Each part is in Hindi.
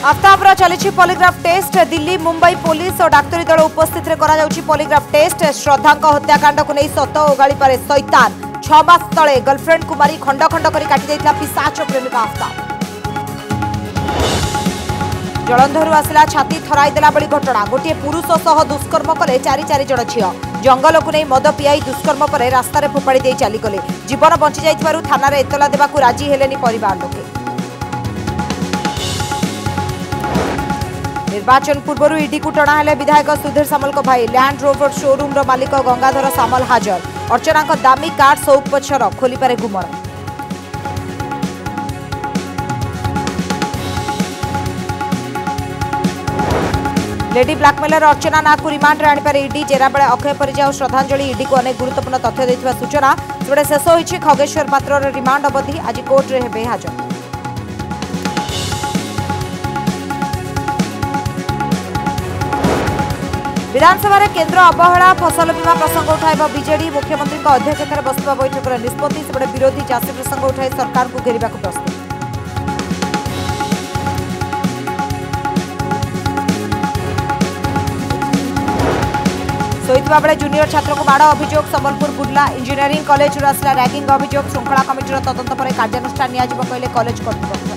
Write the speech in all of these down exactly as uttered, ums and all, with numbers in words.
आफ्ताब चली polygraph test. Delhi Mumbai police और डाक्तरी दल उपस्थित पॉलीग्राफ टेस्ट। श्रद्धा हत्याकांड को नहीं सत ओगाड़ी पारे शैतान। छह मास तले गर्लफ्रेंड को मारी खंड खंड कर काटी पिशाच प्रेमिका आफ्ताब। जलंधर आसला छाती थराई देला बड़ी घटना। गोटे पुरुष सह दुष्कर्म कले चारि चारि जण झियो। जंगल को नहीं मद पियाई दुष्कर्म पर रास्तार फोपाड़ी दे चलीगले। जीवन बंची जाइथिबारु थाना रे एतला देबाकु राजी हेलेनी परिवार लोके। निर्वाचन पूर्व ईडी को टणा हेले विधायक सुधीर सामल को भाई। लैंड रोवर शोरूम रो मालिक गंगाधर सामल हाजर। अर्चना को दामी कार सौक पछर खोली पारे गुमर। लेडी ब्लैकमेलर अर्चना ना को रिमांड रे आनी पारे ईडी। जेरा बेले अक्षय परिजा और श्रद्धांजलि ईडी को अनेक गुरुत्वपूर्ण तथ्य देथिबा सूचना। सेबडे शेष होईछि खगेश्वर पात्र रिमांड अवधि। आज कोर्ट रे हेबे हाजर। विधानसभा केन्द्र अवहेला फसल बीमा प्रसंग उठाइब बीजेडी। मुख्यमंत्री अध्यक्षतार बसवा बैठक निष्पत्ति। सेपटे विरोधी चाषी प्रसंग उठाई सरकार को घेरिबा प्रस्तुत। शोइथिबा बेले जूनियर छात्र को माड़ अभियोग। संबलपुर बुर्ला इंजीनियरिंग कॉलेज आसला रैगिंग अभियोग। श्रृंखला कमिटीर तदंत पर कार्यानुष्ठान नियाजिब कहले कॉलेज कर्तृपक्ष।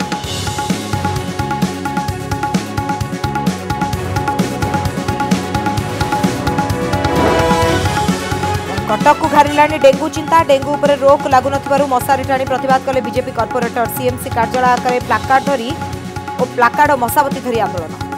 कटक को घारिलानी डेंगू चिंता। डेंगू उपर रोक लागु नथिबारु मशारी टाणी प्रतिवाद कले बीजेपी कॉर्पोरेटर। सीएमसी कार्यालय आगे प्लाकार्ड धरी और प्लाकार्ड और मशाबती धरी आंदोलन।